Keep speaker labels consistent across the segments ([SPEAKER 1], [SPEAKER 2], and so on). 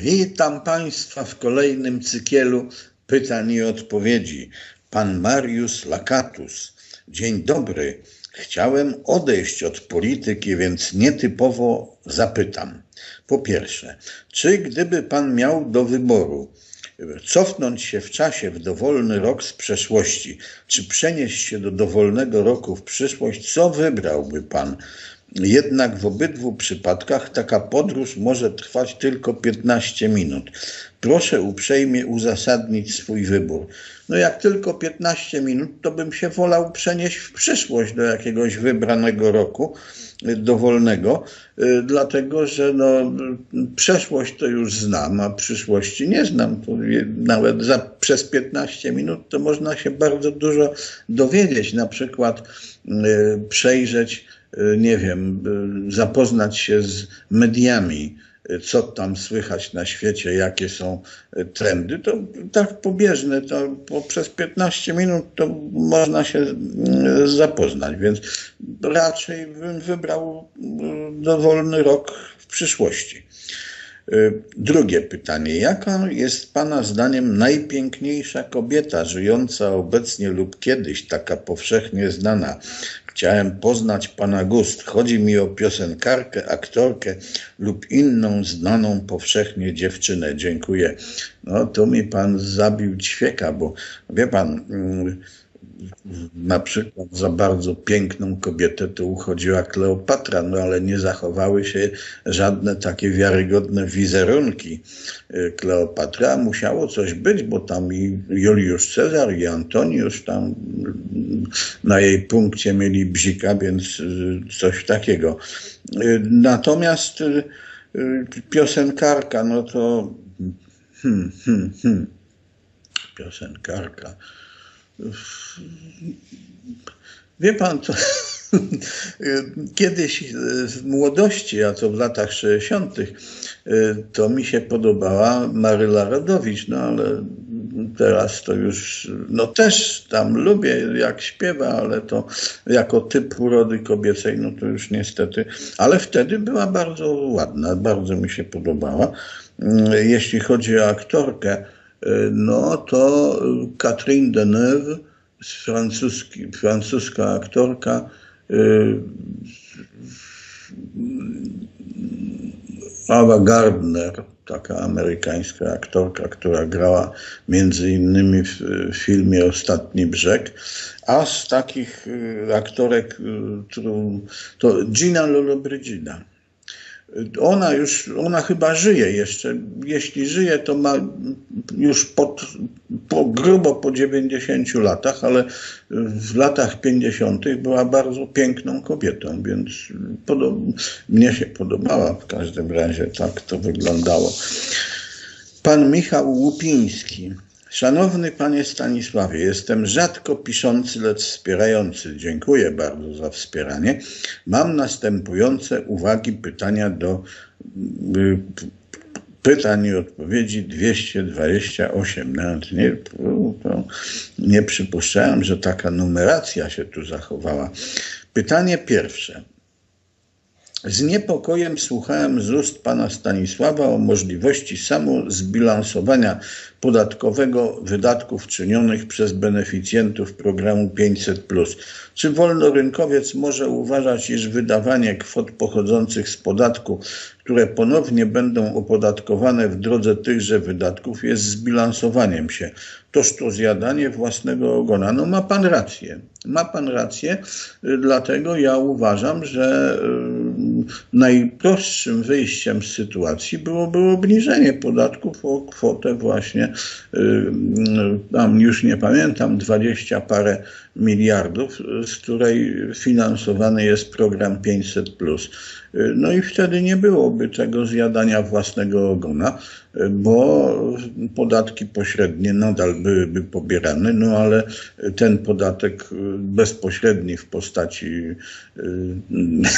[SPEAKER 1] Witam Państwa w kolejnym cykielu pytań i odpowiedzi. Pan Mariusz Lakatus. Dzień dobry. Chciałem odejść od polityki, więc nietypowo zapytam. Po pierwsze, czy gdyby Pan miał do wyboru cofnąć się w czasie w dowolny rok z przeszłości, czy przenieść się do dowolnego roku w przyszłość, co wybrałby Pan? Jednak w obydwu przypadkach taka podróż może trwać tylko 15 minut. Proszę uprzejmie uzasadnić swój wybór. No jak tylko 15 minut, to bym się wolał przenieść w przyszłość do jakiegoś wybranego roku dowolnego, dlatego że przeszłość to już znam, a przyszłości nie znam. To nawet przez 15 minut to można się bardzo dużo dowiedzieć, na przykład przejrzeć, nie wiem, zapoznać się z mediami, co tam słychać na świecie, jakie są trendy, to tak pobieżne, to przez 15 minut to można się zapoznać, więc raczej bym wybrał dowolny rok w przyszłości. Drugie pytanie. Jaka jest Pana zdaniem najpiękniejsza kobieta żyjąca obecnie lub kiedyś, taka powszechnie znana? Chciałem poznać Pana gust. Chodzi mi o piosenkarkę, aktorkę lub inną znaną powszechnie dziewczynę. Dziękuję. No to mi Pan zabił ćwieka, bo wie Pan, na przykład za bardzo piękną kobietę to uchodziła Kleopatra, no ale nie zachowały się żadne takie wiarygodne wizerunki Kleopatry, a musiało coś być, bo tam i Juliusz Cezar, i Antoniusz tam na jej punkcie mieli bzika, więc coś takiego. Natomiast piosenkarka, no to piosenkarka. Wie Pan, to kiedyś w młodości, a to w latach 60., to mi się podobała Maryla Rodowicz, no ale teraz to już, no też tam lubię jak śpiewa, ale to jako typ urody kobiecej, no to już niestety, ale wtedy była bardzo ładna, bardzo mi się podobała. Jeśli chodzi o aktorkę, no to Catherine Deneuve, francuska aktorka, Ava Gardner, taka amerykańska aktorka, która grała między innymi w filmie Ostatni Brzeg, a z takich aktorek to Gina Lollobrigida. Ona chyba żyje jeszcze. Jeśli żyje, to ma już grubo po 90 latach, ale w latach 50. była bardzo piękną kobietą, więc mnie się podobała w każdym razie, tak to wyglądało. Pan Michał Łupiński. Szanowny Panie Stanisławie, jestem rzadko piszący, lecz wspierający. Dziękuję bardzo za wspieranie. Mam następujące uwagi, pytania do pytań i odpowiedzi 228. Nawet nie przypuszczałem, że taka numeracja się tu zachowała. Pytanie pierwsze. Z niepokojem słuchałem z ust Pana Stanisława o możliwości samozbilansowania podatkowego wydatków czynionych przez beneficjentów programu 500+. Czy wolnorynkowiec może uważać, iż wydawanie kwot pochodzących z podatku, które ponownie będą opodatkowane w drodze tychże wydatków, jest zbilansowaniem się? Toż to zjadanie własnego ogona. No ma Pan rację. Ma Pan rację, dlatego ja uważam, że najprostszym wyjściem z sytuacji byłoby obniżenie podatków o kwotę właśnie, tam już nie pamiętam, 20 parę miliardów, z której finansowany jest program 500+. No i wtedy nie byłoby tego zjadania własnego ogona, bo podatki pośrednie nadal byłyby pobierane, no ale ten podatek bezpośredni w postaci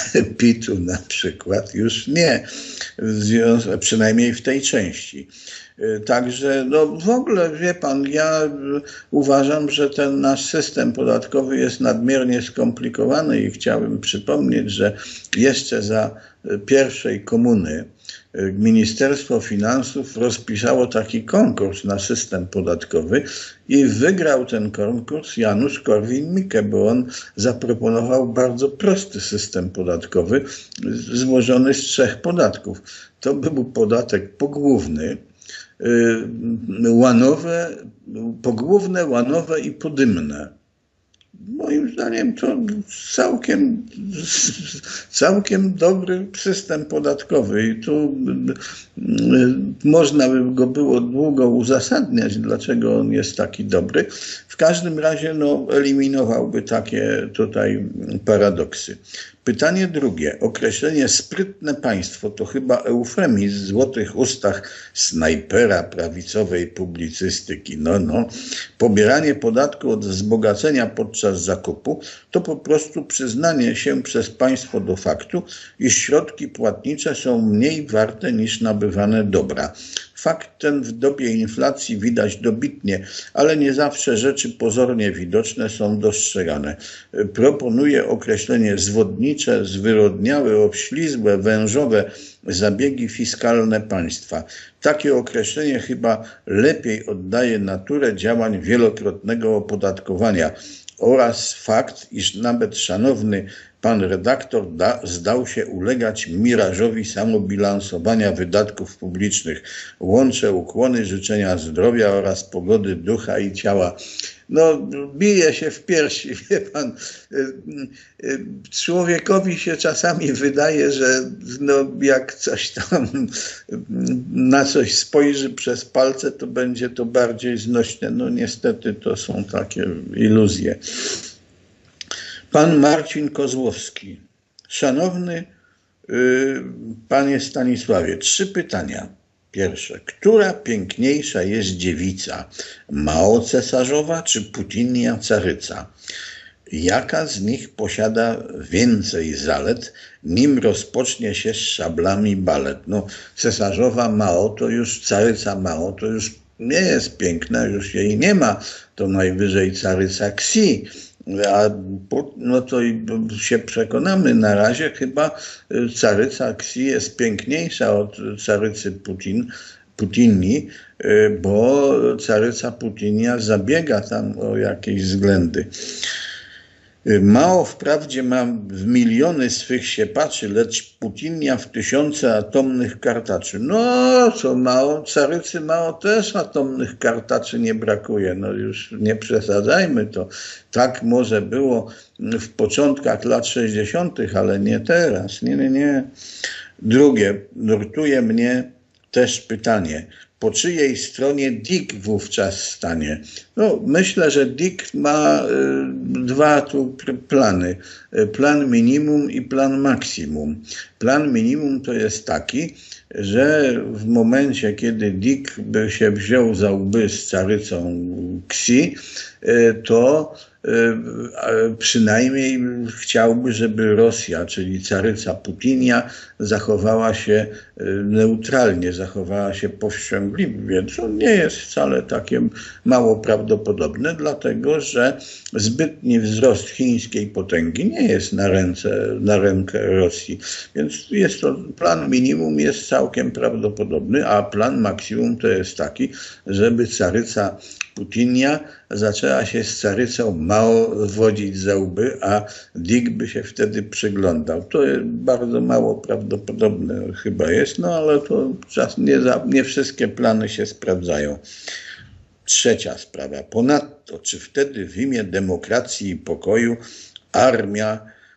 [SPEAKER 1] PIT-u na przykład już nie, przynajmniej w tej części. Także no w ogóle, wie pan, ja uważam, że ten nasz system podatkowy jest nadmiernie skomplikowany i chciałbym przypomnieć, że jeszcze za pierwszej komuny Ministerstwo Finansów rozpisało taki konkurs na system podatkowy i wygrał ten konkurs Janusz Korwin-Mikke, bo on zaproponował bardzo prosty system podatkowy złożony z 3 podatków. To był podatek pogłówny, pogłówne, łanowe i podymne. Moim zdaniem to całkiem dobry system podatkowy i tu można by go było długo uzasadniać, dlaczego on jest taki dobry. W każdym razie no, eliminowałby takie tutaj paradoksy. Pytanie drugie. Określenie sprytne państwo to chyba eufemizm w złotych ustach snajpera prawicowej publicystyki. Pobieranie podatku od wzbogacenia podczas zakupu to po prostu przyznanie się przez państwo do faktu, iż środki płatnicze są mniej warte niż nabywane dobra. Fakt ten w dobie inflacji widać dobitnie, ale nie zawsze rzeczy pozornie widoczne są dostrzegane. Proponuję określenie zwodnicze, zwyrodniałe, obślizłe, wężowe zabiegi fiskalne państwa. Takie określenie chyba lepiej oddaje naturę działań wielokrotnego opodatkowania oraz fakt, iż nawet szanowny pan redaktor zdał się ulegać mirażowi samobilansowania wydatków publicznych. Łączę ukłony, życzenia zdrowia oraz pogody ducha i ciała. No, bije się w piersi, wie pan. Człowiekowi się czasami wydaje, że no, jak coś tam na coś spojrzy przez palce, to będzie to bardziej znośne. No niestety to są takie iluzje. Pan Marcin Kozłowski. Szanowny panie Stanisławie, 3 pytania. Pierwsze. Która piękniejsza jest dziewica? Mao cesarzowa czy Putinia caryca? Jaka z nich posiada więcej zalet, nim rozpocznie się z szablami balet? No, cesarzowa Mao to już, caryca Mao to już nie jest piękna, już jej nie ma. To najwyżej caryca Xi. A no to się przekonamy, na razie chyba caryca Xi jest piękniejsza od carycy Putini, bo caryca Putinia zabiega tam o jakieś względy. Mao wprawdzie ma w miliony swych siepaczy, lecz Putinia w 1000 atomnych kartaczy. No, co Mao, carycy Mao też atomnych kartaczy nie brakuje. No już nie przesadzajmy to. Tak może było w początkach lat 60., ale nie teraz. Nie. Drugie, nurtuje mnie też pytanie. Po czyjej stronie Dick wówczas stanie? No, myślę, że Dick ma 2 tu plany. Plan minimum i plan maksimum. Plan minimum to jest taki, że w momencie, kiedy Dick by się wziął za łby z carycą Xi, to przynajmniej chciałby, żeby Rosja, czyli caryca Putinia, zachowała się neutralnie, zachowała się powściągliwie, co nie jest wcale takie mało prawdopodobne, dlatego że zbytni wzrost chińskiej potęgi nie jest na rękę Rosji. Więc jest to, plan minimum jest całkiem prawdopodobny, a plan maksimum to jest taki, żeby caryca Putinia zaczęła się z carycą Mao wodzić za łby, a Dick by się wtedy przyglądał. To jest bardzo mało prawdopodobne chyba jest, no ale to nie wszystkie plany się sprawdzają. Trzecia sprawa. Ponadto, czy wtedy w imię demokracji i pokoju armia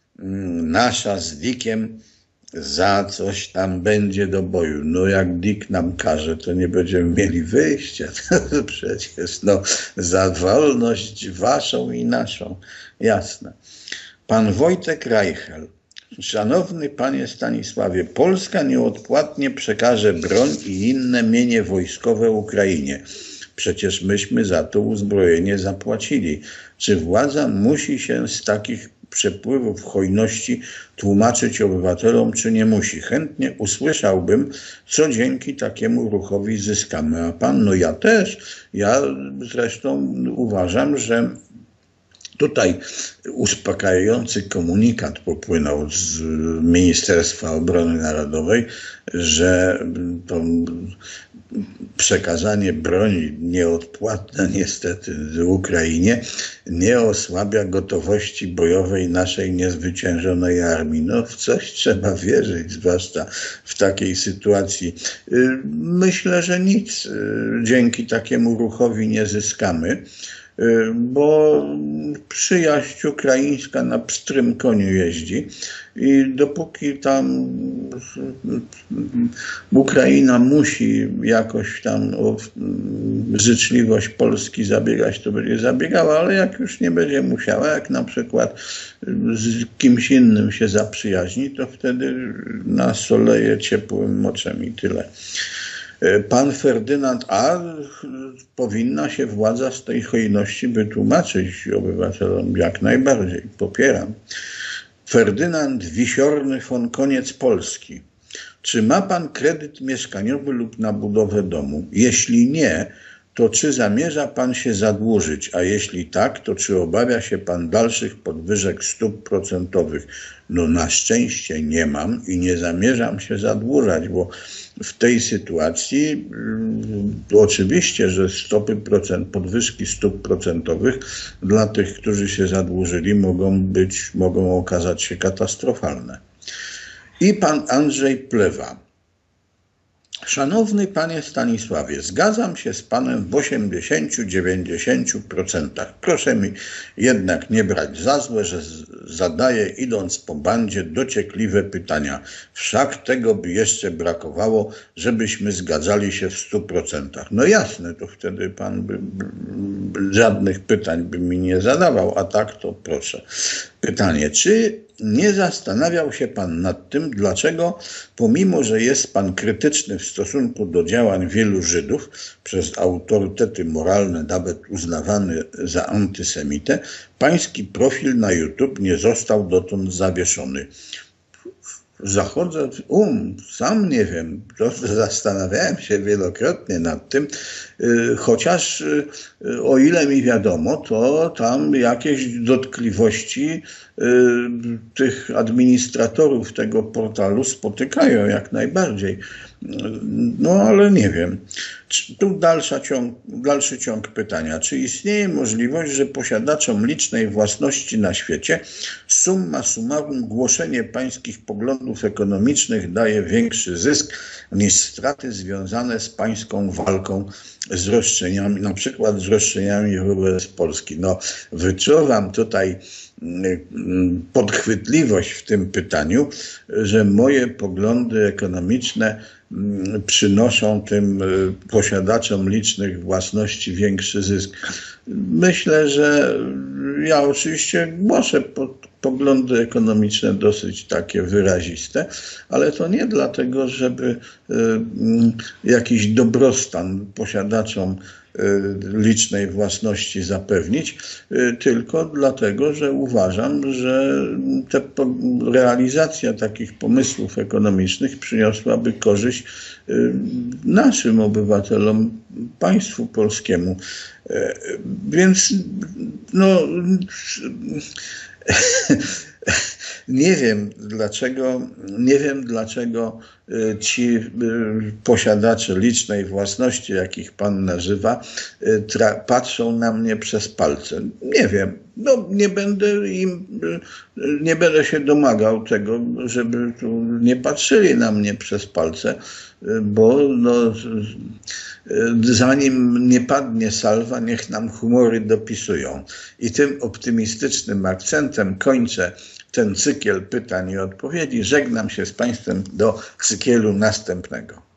[SPEAKER 1] nasza z Dickiem za coś tam będzie do boju? No jak Dick nam każe, to nie będziemy mieli wyjścia. Przecież no, za wolność waszą i naszą. Jasne. Pan Wojtek Reichel. Szanowny panie Stanisławie, Polska nieodpłatnie przekaże broń i inne mienie wojskowe Ukrainie. Przecież myśmy za to uzbrojenie zapłacili. Czy władza musi się z takich przepływów hojności tłumaczyć obywatelom, czy nie musi. Chętnie usłyszałbym, co dzięki takiemu ruchowi zyskamy. A pan? No ja też. Ja zresztą uważam, że tutaj uspokajający komunikat popłynął z Ministerstwa Obrony Narodowej, że to przekazanie broni nieodpłatne niestety Ukrainie nie osłabia gotowości bojowej naszej niezwyciężonej armii. No w coś trzeba wierzyć, zwłaszcza w takiej sytuacji. Myślę, że nic dzięki takiemu ruchowi nie zyskamy, bo przyjaźń ukraińska na pstrym koniu jeździ i dopóki tam Ukraina musi jakoś tam o życzliwość Polski zabiegać, to będzie zabiegała, ale jak już nie będzie musiała, jak na przykład z kimś innym się zaprzyjaźni, to wtedy nas oleje ciepłym moczem i tyle. Pan Ferdynand, powinna się władza z tej hojności wytłumaczyć obywatelom, jak najbardziej, popieram. Ferdynand Wisiorny von Koniec Polski. Czy ma pan kredyt mieszkaniowy lub na budowę domu? Jeśli nie, to czy zamierza pan się zadłużyć? A jeśli tak, to czy obawia się pan dalszych podwyżek stóp procentowych? No na szczęście nie mam i nie zamierzam się zadłużać, bo w tej sytuacji oczywiście, że podwyżki stóp procentowych dla tych, którzy się zadłużyli, mogą okazać się katastrofalne. I pan Andrzej Plewa. Szanowny panie Stanisławie, zgadzam się z panem w 80–90%. Proszę mi jednak nie brać za złe, że zadaję, idąc po bandzie, dociekliwe pytania. Wszak tego by jeszcze brakowało, żebyśmy zgadzali się w 100%. No jasne, to wtedy pan żadnych pytań by mi nie zadawał, a tak to proszę. Pytanie, czy nie zastanawiał się pan nad tym, dlaczego pomimo, że jest pan krytyczny w stosunku do działań wielu Żydów, przez autorytety moralne nawet uznawany za antysemitę, pański profil na YouTube nie został dotąd zawieszony? Zachodzę w sam nie wiem, zastanawiałem się wielokrotnie nad tym, chociaż o ile mi wiadomo, to tam jakieś dotkliwości tych administratorów tego portalu spotykają jak najbardziej. No ale nie wiem. Tu dalszy ciąg pytania. Czy istnieje możliwość, że posiadaczom licznej własności na świecie summa summarum głoszenie pańskich poglądów ekonomicznych daje większy zysk niż straty związane z pańską walką z roszczeniami, na przykład z roszczeniami wobec Polski? No, wyczuwam tutaj podchwytliwość w tym pytaniu, że moje poglądy ekonomiczne przynoszą tym posiadaczom licznych własności większy zysk. Myślę, że ja oczywiście głoszę poglądy ekonomiczne dosyć takie wyraziste, ale to nie dlatego, żeby jakiś dobrostan posiadaczom licznej własności zapewnić, tylko dlatego, że uważam, że realizacja takich pomysłów ekonomicznych przyniosłaby korzyść naszym obywatelom, państwu polskiemu. Więc no nie wiem dlaczego ci posiadacze licznej własności, jakich pan nazywa, patrzą na mnie przez palce. Nie wiem. No, nie będę się domagał tego, żeby tu nie patrzyli na mnie przez palce, bo no, zanim nie padnie salwa, niech nam humory dopisują. I tym optymistycznym akcentem kończę ten cykl pytań i odpowiedzi. Żegnam się z państwem do cyklu następnego.